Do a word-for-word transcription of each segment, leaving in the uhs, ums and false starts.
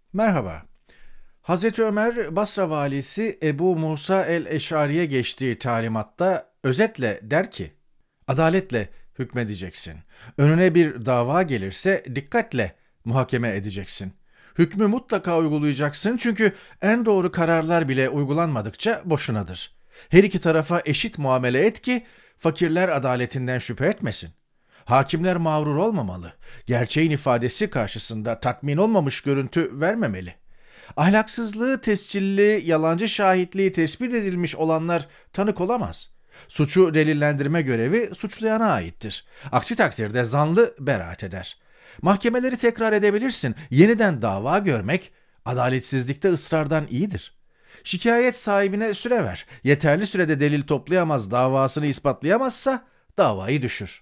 Merhaba. Hazreti Ömer, Basra valisi Ebu Musa el-Eşari'ye geçtiği talimatta özetle der ki, adaletle hükmedeceksin. Önüne bir dava gelirse dikkatle muhakeme edeceksin. Hükmü mutlaka uygulayacaksın çünkü en doğru kararlar bile uygulanmadıkça boşunadır. Her iki tarafa eşit muamele et ki fakirler adaletinden şüphe etmesin. Hakimler mağrur olmamalı. Gerçeğin ifadesi karşısında tatmin olmamış görüntü vermemeli. Ahlaksızlığı tescilli, yalancı şahitliği tespit edilmiş olanlar tanık olamaz. Suçu delillendirme görevi suçlayana aittir. Aksi takdirde zanlı beraat eder. Mahkemeleri tekrar edebilirsin. Yeniden dava görmek, adaletsizlikte ısrardan iyidir. Şikayet sahibine süre ver. Yeterli sürede delil toplayamaz, davasını ispatlayamazsa davayı düşür.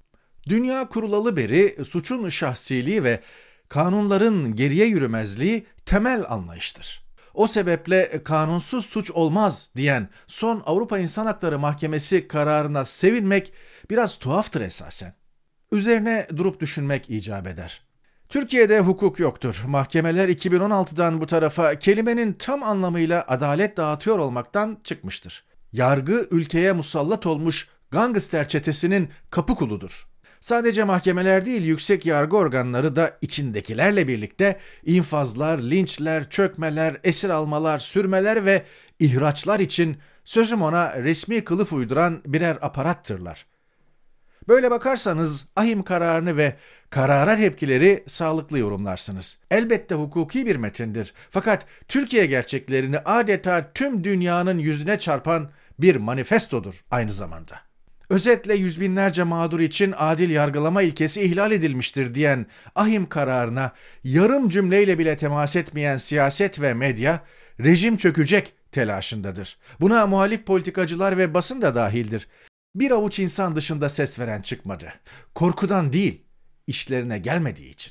Dünya kurulalı beri suçun şahsiliği ve kanunların geriye yürümezliği temel anlayıştır. O sebeple kanunsuz suç olmaz diyen son Avrupa İnsan Hakları Mahkemesi kararına sevinmek biraz tuhaftır esasen. Üzerine durup düşünmek icap eder. Türkiye'de hukuk yoktur. Mahkemeler iki bin on altıdan bu tarafa kelimenin tam anlamıyla adalet dağıtıyor olmaktan çıkmıştır. Yargı ülkeye musallat olmuş gangster çetesinin kapı kuludur. Sadece mahkemeler değil, yüksek yargı organları da içindekilerle birlikte infazlar, linçler, çökmeler, esir almalar, sürmeler ve ihraçlar için sözüm ona resmi kılıf uyduran birer aparattırlar. Böyle bakarsanız ahim kararını ve karara tepkileri sağlıklı yorumlarsınız. Elbette hukuki bir metindir. Fakat Türkiye gerçeklerini adeta tüm dünyanın yüzüne çarpan bir manifestodur aynı zamanda. Özetle yüz binlerce mağdur için adil yargılama ilkesi ihlal edilmiştir diyen ahim kararına yarım cümleyle bile temas etmeyen siyaset ve medya rejim çökecek telaşındadır. Buna muhalif politikacılar ve basın da dahildir. Bir avuç insan dışında ses veren çıkmadı. Korkudan değil, işlerine gelmediği için.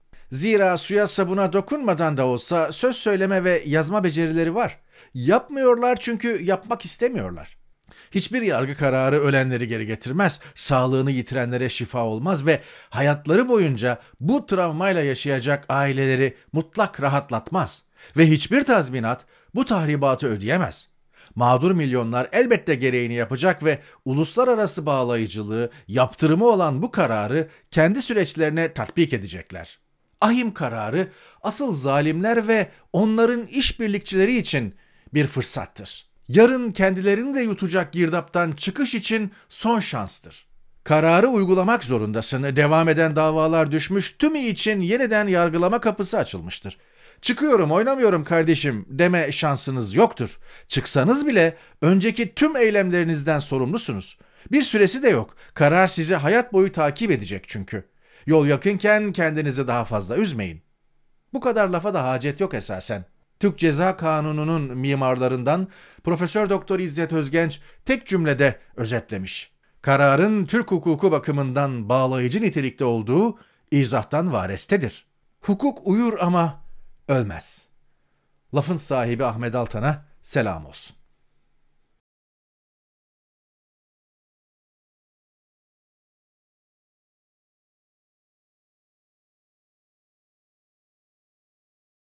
Zira suya sabuna dokunmadan da olsa söz söyleme ve yazma becerileri var. Yapmıyorlar çünkü yapmak istemiyorlar. Hiçbir yargı kararı ölenleri geri getirmez, sağlığını yitirenlere şifa olmaz ve hayatları boyunca bu travmayla yaşayacak aileleri mutlak rahatlatmaz. Ve hiçbir tazminat bu tahribatı ödeyemez. Mağdur milyonlar elbette gereğini yapacak ve uluslararası bağlayıcılığı, yaptırımı olan bu kararı kendi süreçlerine tatbik edecekler. Ahim kararı asıl zalimler ve onların işbirlikçileri için bir fırsattır. Yarın kendilerini de yutacak girdaptan çıkış için son şanstır. Kararı uygulamak zorundasın. Devam eden davalar düşmüş, tümü için yeniden yargılama kapısı açılmıştır. Çıkıyorum, oynamıyorum kardeşim deme şansınız yoktur. Çıksanız bile önceki tüm eylemlerinizden sorumlusunuz. Bir süresi de yok. Karar sizi hayat boyu takip edecek çünkü. Yol yakınken kendinizi daha fazla üzmeyin. Bu kadar lafa da hacet yok esasen. Türk Ceza Kanunu'nun mimarlarından Profesör Doktor İzzet Özgenç tek cümlede özetlemiş. Kararın Türk hukuku bakımından bağlayıcı nitelikte olduğu izahtan varestedir. Hukuk uyur ama ölmez. Lafın sahibi Ahmet Altan'a selam olsun.